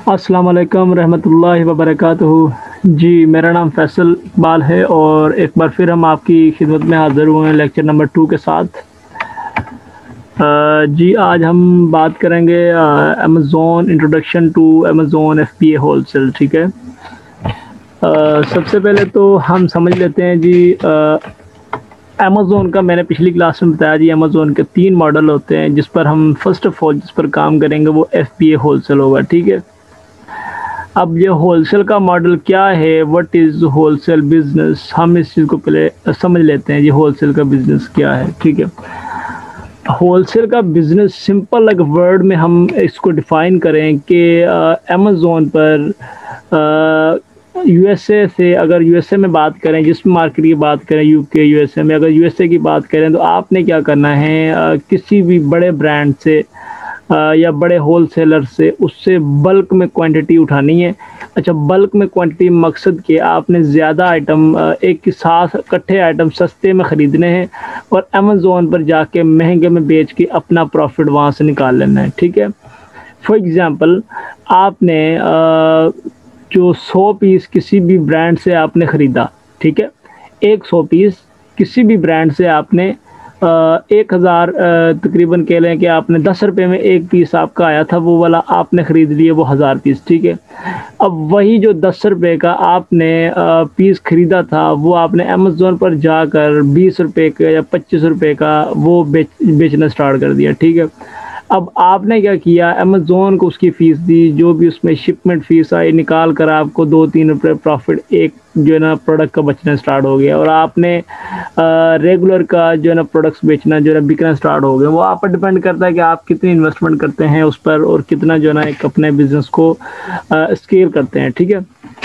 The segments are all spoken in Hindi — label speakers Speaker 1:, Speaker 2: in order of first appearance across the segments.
Speaker 1: अस्सलाम वालेकुम रहमतुल्लाहि व बरकातुहू। जी, मेरा नाम फैसल इकबाल है और एक बार फिर हम आपकी खिदमत में हाज़िर हुए हैं लेक्चर नंबर 2 के साथ। जी, आज हम बात करेंगे Amazon introduction to Amazon FBA wholesale. ठीक है। सबसे पहले तो हम समझ लेते हैं जी, अमेज़न का मैंने पिछली क्लास में बताया जी, अमेज़न के 3 मॉडल होते हैं जिस पर हम फ़र्स्ट ऑफ़ ऑल जिस पर काम करेंगे वो एफबीए होलसेल होगा। ठीक है। अब ये होलसेल का मॉडल क्या है, व्हाट इज़ होलसेल बिज़नेस, हम इस चीज़ को पहले समझ लेते हैं जी, होलसेल का बिज़नेस क्या है। ठीक है। होलसेल का बिज़नेस सिंपल एक वर्ड में हम इसको डिफ़ाइन करें कि अमेज़न पर यूएसए से, अगर यूएसए में बात करें, जिस मार्केट की बात करें यूके यूएसए में, अगर यूएसए की बात करें तो आपने क्या करना है, किसी भी बड़े ब्रांड से या बड़े होलसेलर से उससे बल्क में क्वांटिटी उठानी है। अच्छा, बल्क में क्वांटिटी मकसद के आपने ज़्यादा आइटम एक के साथ इकट्ठे आइटम सस्ते में ख़रीदने हैं और अमेज़न पर जाके महंगे में बेच के अपना प्रॉफिट वहाँ से निकाल लेना है। ठीक है। फॉर एग्ज़ाम्पल, आपने जो 100 पीस किसी भी ब्रांड से आपने ख़रीदा, ठीक है, 100 पीस किसी भी ब्रांड से आपने 1000 तकरीबन कह लें कि आपने 10 रुपये में एक पीस आपका आया था, वो वाला आपने ख़रीद लिए वो 1000 पीस। ठीक है। अब वही जो 10 रुपये का आपने पीस ख़रीदा था वो आपने अमेज़न पर जाकर 20 रुपये का या 25 रुपये का वो बेचना स्टार्ट कर दिया। ठीक है। अब आपने क्या किया, अमेज़न को उसकी फ़ीस दी, जो भी उसमें शिपमेंट फ़ीस आई निकाल कर आपको 2-3 रुपये प्रॉफिट एक जो है ना प्रोडक्ट का बचना स्टार्ट हो गया और आपने रेगुलर का जो है ना प्रोडक्ट्स बेचना जो है ना बिकना स्टार्ट हो गया। वो आप पर डिपेंड करता है कि आप कितनी इन्वेस्टमेंट करते हैं उस पर और कितना जो है ना एक अपने बिज़नेस को स्केल करते हैं। ठीक है।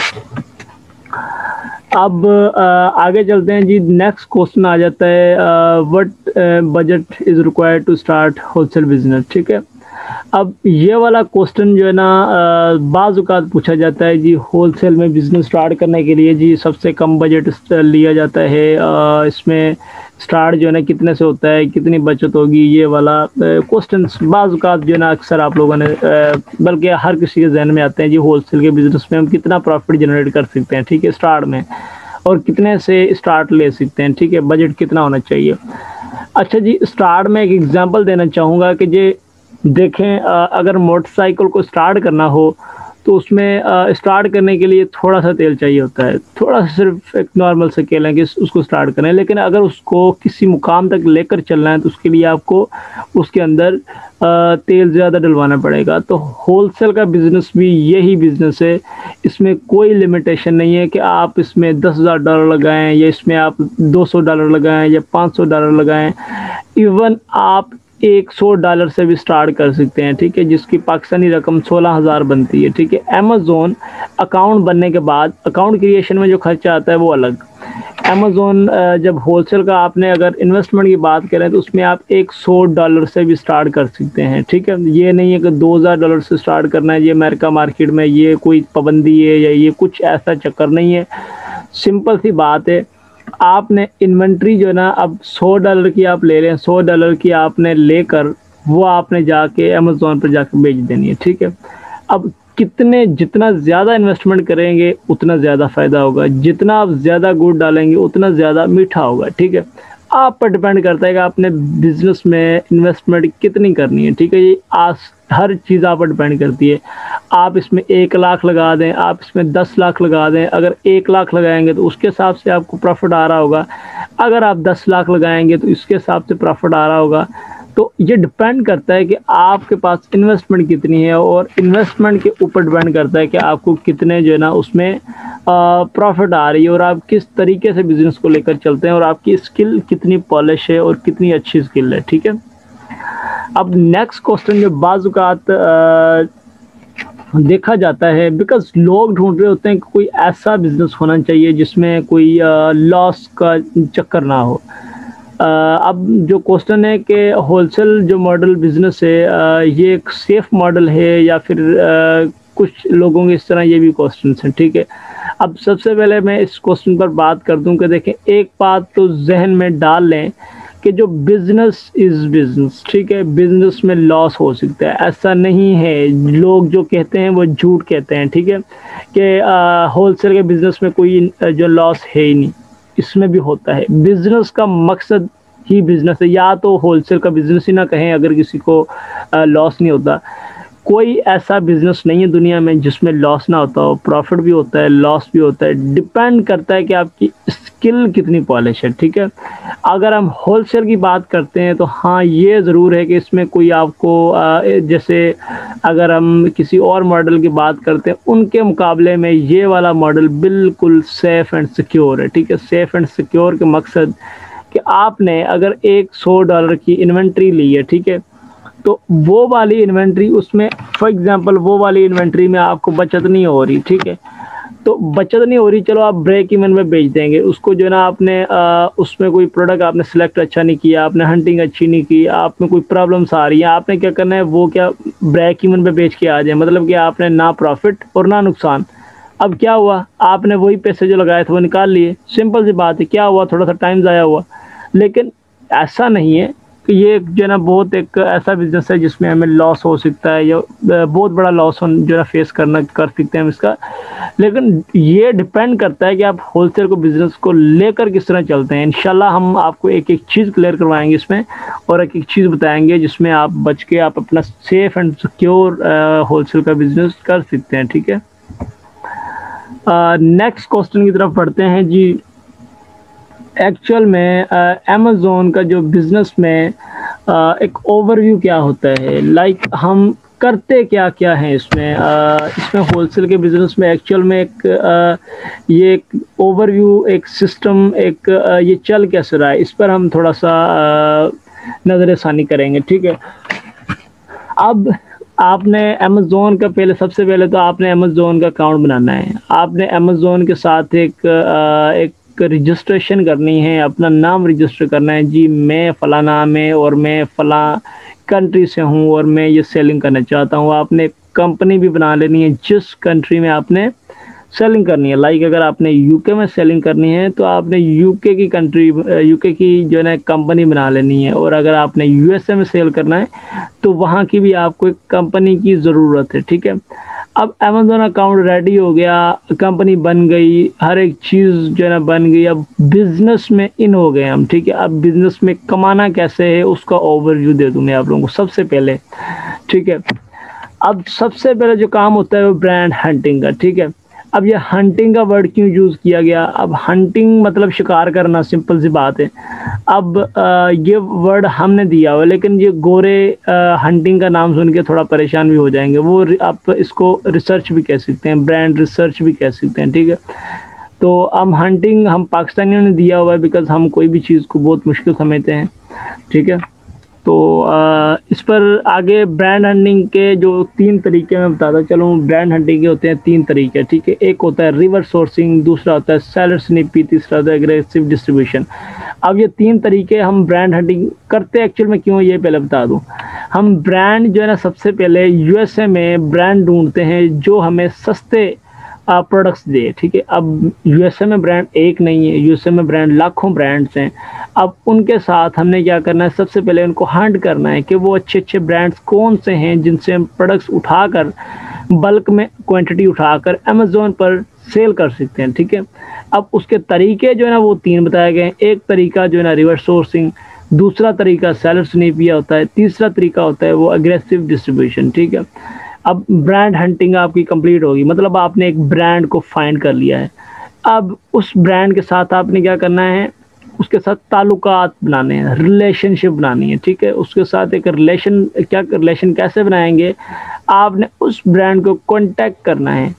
Speaker 1: अब आगे चलते हैं जी, नेक्स्ट क्वेश्चन आ जाता है, what budget is required to start wholesale business. ठीक है। अब ये वाला क्वेश्चन जो है ना बाज़ औक़ात पूछा जाता है जी, होलसेल में बिज़नेस स्टार्ट करने के लिए जी सबसे कम बजट लिया जाता है, इसमें स्टार्ट जो है ना कितने से होता है, कितनी बचत होगी, ये वाला क्वेश्चन बाज़ औक़ात जो है ना अक्सर आप लोगों ने बल्कि हर किसी के जहन में आते हैं जी, होलसेल के बिज़नेस में हम कितना प्रॉफिट जनरेट कर सकते हैं। ठीक है, स्टार्ट में, और कितने से स्टार्ट ले सकते हैं। ठीक है, बजट कितना होना चाहिए। अच्छा जी, स्टार्ट में एक एग्ज़ाम्पल देना चाहूँगा कि जे देखें, अगर मोटरसाइकिल को स्टार्ट करना हो तो उसमें स्टार्ट करने के लिए थोड़ा सा तेल चाहिए होता है, थोड़ा सा, सिर्फ एक नॉर्मल से कह लें कि उसको स्टार्ट करें, लेकिन अगर उसको किसी मुकाम तक लेकर चलना है तो उसके लिए आपको उसके अंदर तेल ज़्यादा डलवाना पड़ेगा। तो होलसेल का बिज़नेस भी यही बिज़नेस है, इसमें कोई लिमिटेशन नहीं है कि आप इसमें $10,000 लगाएं या इसमें आप $200 लगाएं या $500 लगाएं, इवन आप $100 से भी स्टार्ट कर सकते हैं। ठीक है, जिसकी पाकिस्तानी रकम 16,000 बनती है। ठीक है। अमेज़न अकाउंट बनने के बाद अकाउंट क्रिएशन में जो खर्चा आता है वो अलग। अमेज़न जब होलसेल का आपने अगर इन्वेस्टमेंट की बात करें तो उसमें आप $100 से भी स्टार्ट कर सकते हैं। ठीक है, ये नहीं है कि $2,000 से स्टार्ट करना है, ये अमेरिका मार्केट में ये कोई पाबंदी है या ये कुछ ऐसा चक्कर नहीं है। सिंपल सी बात है, आपने इन्वेंट्री जो है ना अब $100 की आप ले लें, $100 की आपने लेकर वो आपने जाके अमेज़न पर जाकर बेच देनी है। ठीक है। अब जितना ज़्यादा इन्वेस्टमेंट करेंगे उतना ज़्यादा फ़ायदा होगा, जितना आप ज़्यादा गुड़ डालेंगे उतना ज़्यादा मीठा होगा। ठीक है, आप पर डिपेंड करता है कि आपने बिज़नेस में इन्वेस्टमेंट कितनी करनी है। ठीक है, ये हर चीज़ आप पर डिपेंड करती है। आप इसमें 1 लाख लगा दें, आप इसमें 10 लाख लगा दें, अगर 1 लाख लगाएंगे तो उसके हिसाब से आपको प्रॉफिट आ रहा होगा, अगर आप 10 लाख लगाएंगे तो इसके हिसाब से प्रॉफिट आ रहा होगा। तो ये डिपेंड करता है कि आपके पास इन्वेस्टमेंट कितनी है और इन्वेस्टमेंट के ऊपर डिपेंड करता है कि आपको कितने जो है ना उसमें प्रॉफिट आ रही है और आप किस तरीके से बिज़नेस को लेकर चलते हैं और आपकी स्किल कितनी पॉलिश है और कितनी अच्छी स्किल है। ठीक है। अब नेक्स्ट क्वेश्चन जो बाज़ औक़ात देखा जाता है, बिकॉज़ लोग ढूंढ रहे होते हैं कि कोई ऐसा बिज़नेस होना चाहिए जिसमें कोई लॉस का चक्कर ना हो। अब जो क्वेश्चन है कि होलसेल जो मॉडल बिज़नेस है, ये एक सेफ़ मॉडल है या फिर कुछ लोगों के इस तरह ये भी क्वेश्चंस हैं। ठीक है। अब सबसे पहले मैं इस क्वेश्चन पर बात कर दूं कि देखें, एक बात तो जहन में डाल लें कि जो बिजनेस इज बिजनेस, ठीक है, बिजनेस में लॉस हो सकता है, ऐसा नहीं है। लोग जो कहते हैं वो झूठ कहते हैं, ठीक है, कि होलसेल के बिजनेस में कोई जो लॉस है ही नहीं, इसमें भी होता है। बिजनेस का मकसद ही बिजनेस है, या तो होलसेल का बिजनेस ही ना कहें अगर किसी को लॉस नहीं होता। कोई ऐसा बिजनेस नहीं है दुनिया में जिसमें लॉस ना होता हो, प्रॉफिट भी होता है, लॉस भी होता है, डिपेंड करता है कि आपकी स्किल कितनी पॉलिश है, ठीक है। अगर हम होलसेल की बात करते हैं तो हाँ ये ज़रूर है कि इसमें कोई आपको जैसे अगर हम किसी और मॉडल की बात करते हैं उनके मुकाबले में ये वाला मॉडल बिल्कुल सेफ़ एंड सिक्योर है, ठीक है। सेफ़ एंड सिक्योर के मकसद कि आपने अगर एक $100 की इन्वेंट्री ली है, ठीक है, तो वो वाली इन्वेंट्री उसमें फॉर एग्जांपल वो वाली इन्वेंट्री में आपको बचत नहीं हो रही, ठीक है, तो बचत नहीं हो रही, चलो आप ब्रेक इवन में बेच देंगे उसको, जो है ना आपने उसमें कोई प्रोडक्ट आपने सेलेक्ट अच्छा नहीं किया, आपने हंटिंग अच्छी नहीं की, आप में कोई प्रॉब्लम्स आ रही है, आपने क्या करना है, वो क्या ब्रेक इवन में बेच के आ जाए, मतलब कि आपने ना प्रॉफिट और ना नुकसान। अब क्या हुआ, आपने वही पैसे जो लगाए थे वो निकाल लिए, सिंपल सी बात है। क्या हुआ, थोड़ा सा टाइम ज़ाया हुआ। लेकिन ऐसा नहीं है कि ये जो है ना बहुत एक ऐसा बिजनेस है जिसमें हमें लॉस हो सकता है या बहुत बड़ा लॉस जो है ना फेस कर सकते हैं हम इसका। लेकिन ये डिपेंड करता है कि आप होलसेल को बिज़नेस को लेकर किस तरह चलते हैं। इंशाल्लाह हम आपको एक एक चीज़ क्लियर करवाएंगे इसमें, और एक एक चीज़ बताएंगे जिसमें आप बच के आप अपना सेफ़ एंड सिक्योर होलसेल का बिज़नेस कर सकते हैं, ठीक है। नेक्स्ट क्वेश्चन की तरफ बढ़ते हैं जी। एक्चुअल में अमेज़ोन का जो बिज़नेस में एक ओवरव्यू क्या होता है, लाइक हम करते क्या क्या हैं इसमें, इसमें होलसेल के बिज़नेस में एक्चुअल में ये एक ओवरव्यू, एक सिस्टम, ये चल कैसे रहा है, इस पर हम थोड़ा सा नज़रसानी करेंगे, ठीक है। अब आपने अमेज़ोन का सबसे पहले तो आपने अमेज़ोन का अकाउंट बनाना है। आपने अमेज़ोन के साथ एक रजिस्ट्रेशन करनी है, अपना नाम रजिस्टर करना है जी, मैं फ़लाँ नाम है और मैं फ़लाँ कंट्री से हूँ और मैं ये सेलिंग करना चाहता हूँ। आपने कंपनी भी बना लेनी है जिस कंट्री में आपने सेलिंग करनी है। लाइक अगर आपने यूके में सेलिंग करनी है तो आपने यूके की जो है ना कंपनी बना लेनी है, और अगर आपने यूएसए में सेल करना है तो वहाँ की भी आपको एक कंपनी की ज़रूरत है, ठीक है। अब अमेज़ोन अकाउंट रेडी हो गया, कंपनी बन गई, हर एक चीज़ जो है ना बन गई, अब बिज़नेस में इन हो गए हम, ठीक है। अब बिज़नेस में कमाना कैसे है उसका ओवरव्यू दे दूँ मैं आप लोगों को सबसे पहले, ठीक है। अब सबसे पहले जो काम होता है वो ब्रांड हंटिंग का, ठीक है। अब ये हंटिंग का वर्ड क्यों यूज़ किया गया, अब हंटिंग मतलब शिकार करना, सिंपल सी बात है। अब ये वर्ड हमने दिया हुआ, लेकिन ये गोरे हंटिंग का नाम सुन के थोड़ा परेशान भी हो जाएंगे, वो आप इसको रिसर्च भी कह सकते हैं, ब्रांड रिसर्च भी कह सकते हैं, ठीक है। तो हम हंटिंग हम पाकिस्तानियों ने दिया हुआ है बिकॉज़ हम कोई भी चीज़ को बहुत मुश्किल समझते हैं, ठीक है। तो इस पर आगे ब्रांड हंटिंग के जो 3 तरीके मैं बताता चलूँ। ब्रांड हंटिंग के होते हैं 3 तरीके, ठीक है। एक होता है रिवर्स सोर्सिंग, दूसरा होता है सेलर स्निपी, तीसरा होता है एग्रेसिव डिस्ट्रीब्यूशन। अब ये 3 तरीके हम ब्रांड हंटिंग करते एक्चुअल में क्यों, ये पहले बता दूँ। हम ब्रांड जो है ना सबसे पहले यूएसए में ब्रांड ढूंढते हैं जो हमें सस्ते प्रोडक्ट्स दे, ठीक है। अब यूएसए में ब्रांड एक नहीं है, यूएसए में ब्रांड लाखों ब्रांड्स हैं। अब उनके साथ हमने क्या करना है, सबसे पहले उनको हंट करना है कि वो अच्छे अच्छे ब्रांड्स कौन से हैं जिनसे हम प्रोडक्ट्स उठाकर बल्क में क्वांटिटी उठाकर अमेज़ोन पर सेल कर सकते हैं, ठीक है। अब उसके तरीके जो है ना वो 3 बताए गए हैं। एक तरीका जो है ना रिवर्स सोर्सिंग, दूसरा तरीका सेलर स्निपिया होता है, तीसरा तरीका होता है वो अग्रेसिव डिस्ट्रीब्यूशन, ठीक है। अब ब्रांड हंटिंग आपकी कंप्लीट होगी, मतलब आपने एक ब्रांड को फाइंड कर लिया है। अब उस ब्रांड के साथ आपने क्या करना है, उसके साथ ताल्लुकात बनाने हैं, रिलेशनशिप बनानी है, ठीक है। उसके साथ एक रिलेशन कैसे बनाएंगे, आपने उस ब्रांड को कांटेक्ट करना है।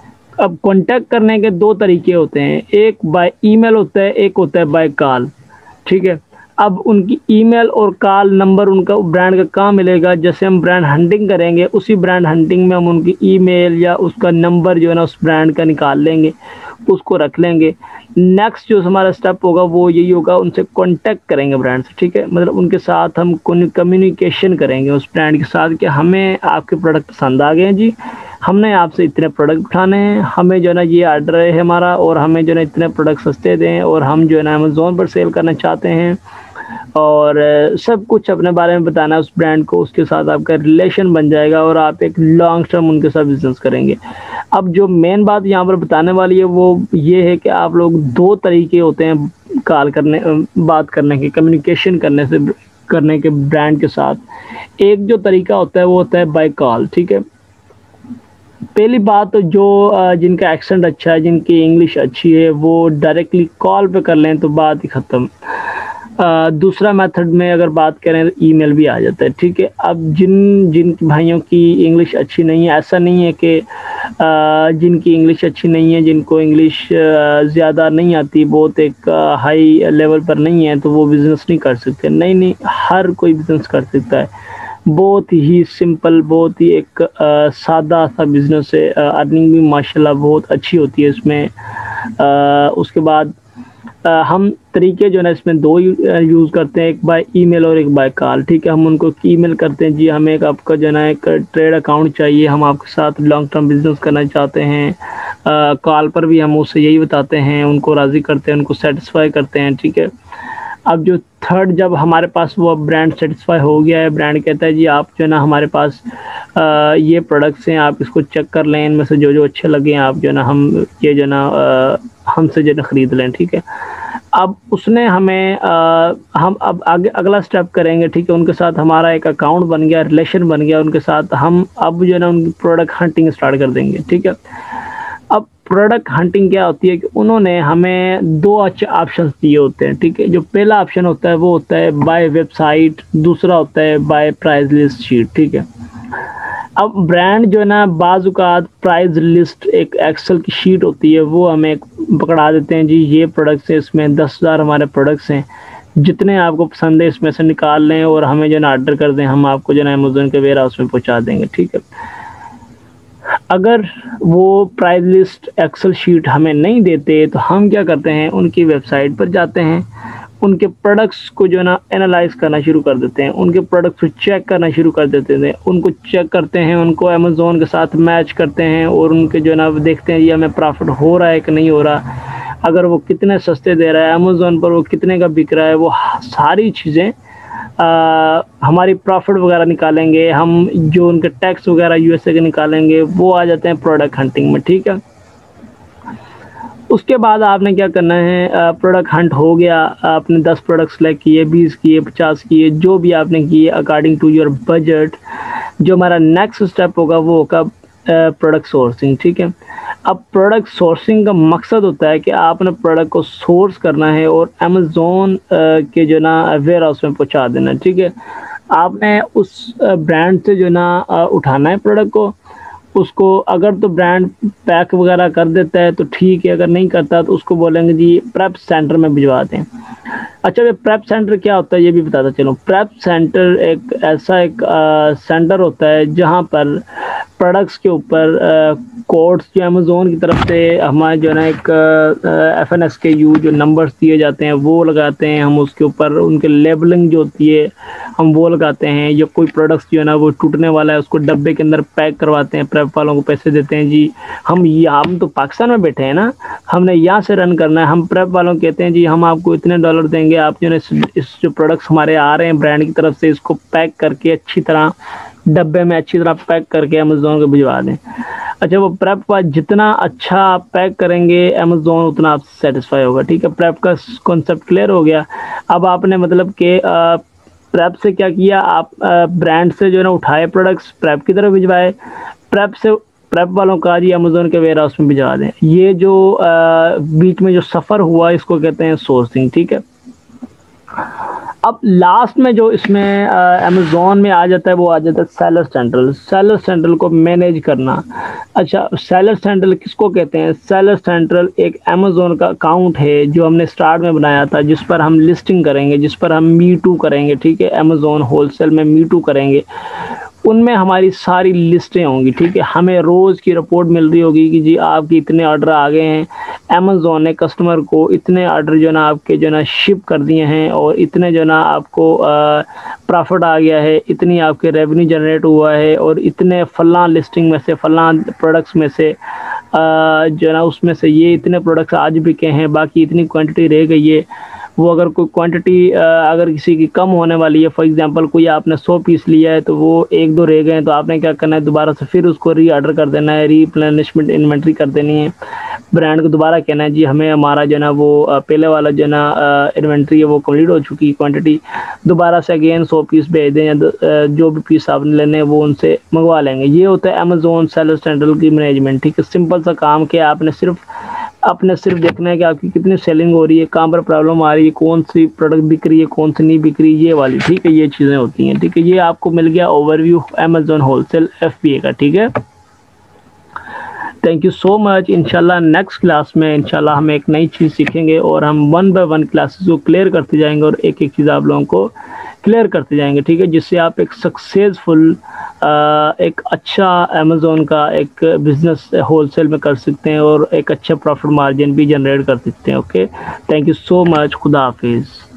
Speaker 1: अब कांटेक्ट करने के 2 तरीके होते हैं, एक बाय ईमेल होता है, एक होता है बाय कॉल, ठीक है। अब उनकी ईमेल और कॉल नंबर उनका ब्रांड का कहाँ मिलेगा, जैसे हम ब्रांड हंटिंग करेंगे उसी ब्रांड हंटिंग में हम उनकी ईमेल या उसका नंबर जो है ना उस ब्रांड का निकाल लेंगे, उसको रख लेंगे। नेक्स्ट जो हमारा स्टेप होगा वो यही होगा, उनसे कांटेक्ट करेंगे ब्रांड से, ठीक है। मतलब उनके साथ हम कम्युनिकेशन करेंगे उस ब्रांड के साथ कि हमें आपके प्रोडक्ट पसंद आ गए हैं जी, हमने आपसे इतने प्रोडक्ट उठाने हैं, हमें जो है ना ये आर्डर है हमारा, और हमें जो है ना इतने प्रोडक्ट सस्ते दें, और हम जो है ना अमेज़ोन पर सेल करना चाहते हैं, और सब कुछ अपने बारे में बताना है उस ब्रांड को, उसके साथ आपका रिलेशन बन जाएगा और आप एक लॉन्ग टर्म उनके साथ बिजनेस करेंगे। अब जो मेन बात यहाँ पर बताने वाली है वो ये है कि आप लोग 2 तरीके होते हैं कॉल करने बात करने के, कम्युनिकेशन करने के ब्रांड के साथ। एक जो तरीका होता है वो होता है बाय कॉल, ठीक है। पहली बात तो जो जिनका एक्सेंट अच्छा है, जिनकी इंग्लिश अच्छी है, वो डायरेक्टली कॉल पे कर लें तो बात ही ख़त्म। दूसरा मेथड में अगर बात करें तो ईमेल भी आ जाता है, ठीक है। अब जिन भाइयों की इंग्लिश अच्छी नहीं है, ऐसा नहीं है कि जिनकी इंग्लिश अच्छी नहीं है, जिनको इंग्लिश ज़्यादा नहीं आती, बहुत एक हाई लेवल पर नहीं है, तो वो बिज़नेस नहीं कर सकते। नहीं, हर कोई बिज़नेस कर सकता है। बहुत ही सिंपल, बहुत ही एक सादा सा बिज़नेस है। अर्निंग भी माशाल्लाह बहुत अच्छी होती है इसमें। उसके बाद हम तरीके जो है ना इसमें 2 यूज़ करते हैं, एक बाय ईमेल और एक बाय कॉल, ठीक है। हम उनको ईमेल करते हैं, जी हमें एक आपका जो है ना एक ट्रेड अकाउंट चाहिए, हम आपके साथ लॉन्ग टर्म बिज़नेस करना चाहते हैं। कॉल पर भी हम उससे यही बताते हैं, उनको राज़ी करते हैं, उनको सेटिस्फाई करते हैं, ठीक है। अब जो थर्ड, जब हमारे पास वो ब्रांड सेटिस्फाई हो गया है, ब्रांड कहता है जी आप जो है ना हमारे पास ये प्रोडक्ट्स हैं, आप इसको चेक कर लें, इनमें से जो अच्छे लगे आप जो है ना हम ये जो है ना हमसे जो है ना ख़रीद लें, ठीक है। अब उसने हमें हम अब आगे अगला स्टेप करेंगे, ठीक है। उनके साथ हमारा एक अकाउंट बन गया, रिलेशन बन गया उनके साथ, हम अब जो है ना उनकी प्रोडक्ट हंटिंग स्टार्ट कर देंगे, ठीक है। अब प्रोडक्ट हंटिंग क्या होती है कि उन्होंने हमें 2 अच्छे ऑप्शंस दिए होते हैं, ठीक है। जो पहला ऑप्शन होता है वो होता है बाय वेबसाइट, दूसरा होता है बाय प्राइस लिस्ट शीट, ठीक है। अब ब्रांड जो है ना बाज़-औक़ात प्राइस लिस्ट एक एक्सेल की शीट होती है, वो हमें पकड़ा देते हैं, जी ये प्रोडक्ट्स है, इसमें 10,000 हमारे प्रोडक्ट्स हैं, जितने आपको पसंद है इसमें से निकाल लें और हमें जो है ना ऑर्डर कर दें, हम आपको जो है ना अमेज़न के वेयर हाउस में पहुँचा देंगे, ठीक है। अगर वो प्राइस लिस्ट एक्सेल शीट हमें नहीं देते तो हम क्या करते हैं, उनकी वेबसाइट पर जाते हैं, उनके प्रोडक्ट्स को जो है ना एनालाइज़ करना शुरू कर देते हैं, उनके प्रोडक्ट्स को चेक करना शुरू कर देते हैं, उनको चेक करते हैं, उनको अमेज़न के साथ मैच करते हैं और उनके जो है ना देखते हैं ये हमें प्रॉफिट हो रहा है कि नहीं हो रहा। अगर वो कितने सस्ते दे रहा है, अमेज़न पर वो कितने का बिक रहा है, वो सारी चीज़ें हमारी प्रॉफिट वगैरह निकालेंगे हम, जो उनके टैक्स वगैरह यूएसए के निकालेंगे, वो आ जाते हैं प्रोडक्ट हंटिंग में, ठीक है। उसके बाद आपने क्या करना है, प्रोडक्ट हंट हो गया, आपने 10 प्रोडक्ट सेलेक्ट किए, 20 किए, 50 किए, जो भी आपने किए अकॉर्डिंग टू योर बजट। जो हमारा नेक्स्ट स्टेप होगा वो होगा प्रोडक्ट सोर्सिंग, ठीक है। अब प्रोडक्ट सोर्सिंग का मकसद होता है कि आपने प्रोडक्ट को सोर्स करना है और अमेज़न के जो ना वेयर हाउस में पहुंचा देना, ठीक है। आपने उस ब्रांड से जो ना उठाना है प्रोडक्ट को, उसको अगर तो ब्रांड पैक वगैरह कर देता है तो ठीक है, अगर नहीं करता तो उसको बोलेंगे जी प्रेप सेंटर में भिजवा दें। अच्छा, ये प्रेप सेंटर क्या होता है ये भी बताता चलूँ। प्रेप सेंटर एक ऐसा एक सेंटर होता है जहाँ पर प्रोडक्ट्स के ऊपर कोड्स जो अमेज़न की तरफ से हमारे जो है ना एक FNSKU जो नंबर्स दिए जाते हैं वो लगाते हैं हम, उसके ऊपर उनके लेबलिंग जो होती है हम वो लगाते हैं। या कोई प्रोडक्ट्स जो है ना वो टूटने वाला है उसको डब्बे के अंदर पैक करवाते हैं, प्रेप वालों को पैसे देते हैं, जी हम तो पाकिस्तान में बैठे हैं ना, हमने यहाँ से रन करना है। हम प्रेप वालों को कहते हैं जी हम आपको इतने $, देंगे, आप जो है इस जो प्रोडक्ट्स हमारे आ रहे हैं ब्रांड की तरफ से, इसको पैक करके अच्छी तरह डब्बे में अच्छी तरह पैक करके अमेज़न को भिजवा दें। अच्छा, वो प्रेप का जितना अच्छा आप पैक करेंगे अमेज़न उतना आप सेटिस्फाई होगा, ठीक है। प्रेप का कॉन्सेप्ट क्लियर हो गया। अब आपने मतलब कि प्रेप से क्या किया, आप ब्रांड से जो है ना उठाए प्रोडक्ट्स प्रेप की तरफ भिजवाए, प्रेप वालों का जी अमेज़न के वेयर हाउस में भिजवा दें। ये जो बीच में जो सफ़र हुआ इसको कहते हैं सोर्सिंग, ठीक है। अब लास्ट में जो इसमें अमेज़न में आ जाता है वो आ जाता है सेलर सेंट्रल। सेलर सेंट्रल को मैनेज करना। अच्छा, सेलर सेंट्रल किसको कहते हैं? सेलर सेंट्रल एक अमेज़न का अकाउंट है जो हमने स्टार्ट में बनाया था, जिस पर हम लिस्टिंग करेंगे, जिस पर हम मी टू करेंगे, ठीक है। अमेज़न होलसेल में मी टू करेंगे, उनमें हमारी सारी लिस्टें होंगी, ठीक है। हमें रोज़ की रिपोर्ट मिल रही होगी कि जी आपके इतने ऑर्डर आ गए हैं, अमेज़न ने कस्टमर को इतने ऑर्डर जो ना आपके जो ना शिप कर दिए हैं और इतने जो ना आपको प्रॉफिट आ गया है, इतनी आपके रेवेन्यू जनरेट हुआ है और इतने फलां लिस्टिंग में से फलां प्रोडक्ट्स में से जो ना उसमें से ये इतने प्रोडक्ट्स आज बिके हैं, बाकी इतनी क्वांटिटी रह गई है। वो अगर कोई क्वांटिटी अगर किसी की कम होने वाली है, फॉर एग्जांपल कोई आपने 100 पीस लिया है तो वो 1-2 रह गए हैं, तो आपने क्या करना है, दोबारा से फिर उसको रीऑर्डर कर देना है, रीप्लेनिशमेंट इन्वेंट्री कर देनी है। ब्रांड को दोबारा कहना है जी हमें हमारा जो है ना वो पहले वाला जो है ना इन्वेंट्री है वो कंप्लीट हो चुकी है, क्वांटिटी दोबारा से अगेन 100 पीस भेज दें, या जो भी पीस आपने लेने हैं वो उनसे मंगवा लेंगे। ये होता है अमेज़ॉन सेलर सेंट्रल की मैनेजमेंट, ठीक है। सिंपल सा काम कि आपने सिर्फ देखना है कि आपकी कितनी सेलिंग हो रही है, कहाँ पर प्रॉब्लम आ रही है, कौन सी प्रोडक्ट बिक रही है, कौन सी नहीं बिक रही, ये वाली, ठीक है। ये चीज़ें होती हैं, ठीक है। ये आपको मिल गया ओवरव्यू अमेज़ॉन होलसेल FBA का, ठीक है। Thank you so much. इंशाल्लाह नेक्स्ट क्लास में इंशाल्लाह हम एक नई चीज़ सीखेंगे और हम 1 बाय 1 क्लासेस को क्लियर करते जाएंगे और एक एक चीज़ आप लोगों को क्लियर करते जाएंगे, ठीक है, जिससे आप एक सक्सेसफुल एक अच्छा अमेज़ॉन का एक बिज़नेस होलसेल में कर सकते हैं और एक अच्छा प्रॉफिट मार्जिन भी जनरेट कर सकते हैं। Okay, thank you so much. खुदा हाफिज़।